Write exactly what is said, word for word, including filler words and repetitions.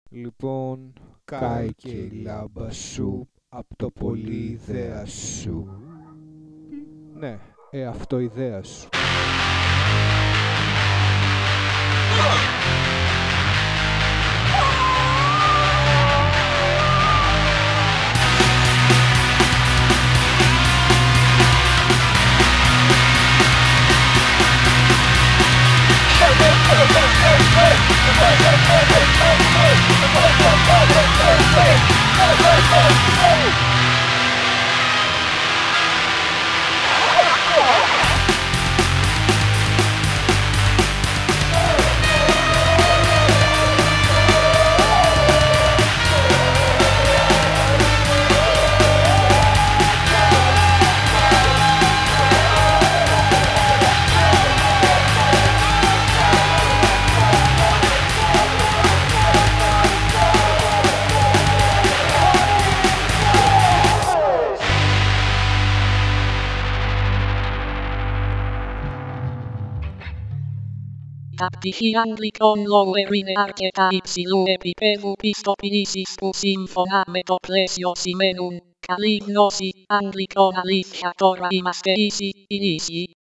Λοιπόν, κάηκε η λάμπα σου απ' το πολύ ιδέα σου. Ναι, ε, αυτό ιδέα σου. Τα πτυχία Anglicon Lower είναι αρκετά υψηλού επίπεδου πιστοποιήσεις που σύμφωνα με το πλαίσιο σημαίνουν καλή γνώση Anglicon. Αλήθεια τώρα είμαστε ίσοι, οι ίσοι.